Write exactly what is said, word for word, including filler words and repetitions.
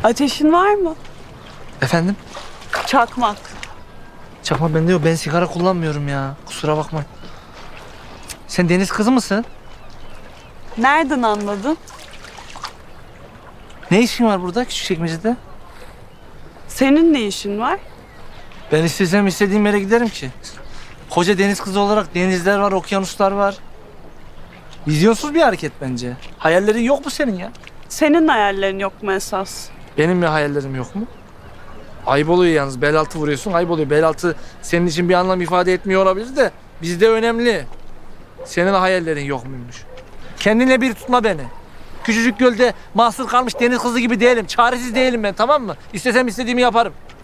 Ateşin var mı? Efendim? Çakmak. Çakma bende yok. Ben sigara kullanmıyorum ya. Kusura bakma. Sen deniz kızı mısın? Nereden anladın? Ne işin var burada Küçükçekmece'de? Senin ne işin var? Ben istesem istediğim yere giderim ki. Koca deniz kızı olarak denizler var, okyanuslar var. Vizyonsuz bir hareket bence. Hayallerin yok mu senin ya? Senin hayallerin yok mu esas? Benim mi hayallerim yok mu? Ayıp oluyor yalnız. Bel altı vuruyorsun, ayıp oluyor. Bel altı senin için bir anlam ifade etmiyor olabilir de bizde önemli. Senin hayallerin yok muymuş? Kendinle bir tutma beni. Küçücük gölde mahsur kalmış deniz kızı gibi değilim. Çaresiz değilim ben, tamam mı? İstesem istediğimi yaparım.